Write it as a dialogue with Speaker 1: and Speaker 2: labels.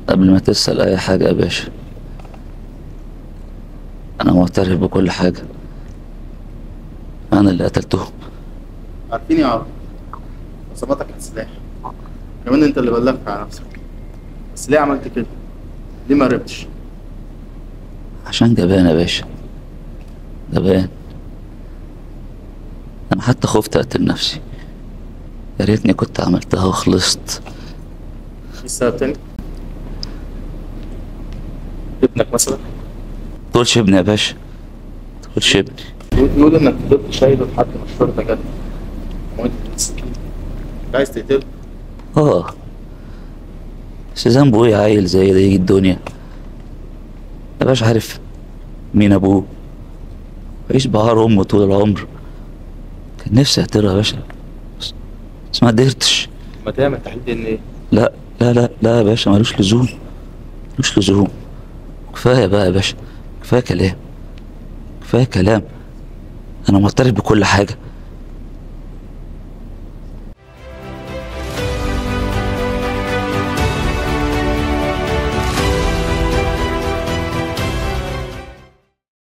Speaker 1: قبل ما تسأل أي حاجة يا باشا، أنا معترف بكل حاجة. أنا اللي قتلتهم.
Speaker 2: عارفين يا عرب، عصاباتك السلاح، كمان انت اللي بلغت على نفسك. بس ليه عملت كده؟ ليه ما هربتش؟
Speaker 1: عشان جبان يا باشا، جبان. أنا حتى خفت أقتل نفسي. يا ريتني كنت عملتها وخلصت.
Speaker 2: في السبب تاني؟ ابنك مثلا؟
Speaker 1: تقولش ابني يا باشا، تقولش ابني.
Speaker 2: يقول انك فضلت شايله لحد ما الشرطه جت وانت السكين. انت عايز تقتله؟
Speaker 1: آه، بس ذنبه إيه عيل زي ده يجي الدنيا؟ يا باشا عارف مين أبوه؟ عيش بعار أمه طول العمر. كان نفسي أقتله يا باشا، بس ما قدرتش.
Speaker 2: ما تعمل تحليل دي ان ايه؟
Speaker 1: لا لا لا لا يا باشا، ملوش لزوم، ملوش لزوم. كفاية بقى يا باشا، كفاية كلام، كفاية كلام. أنا معترف بكل حاجة.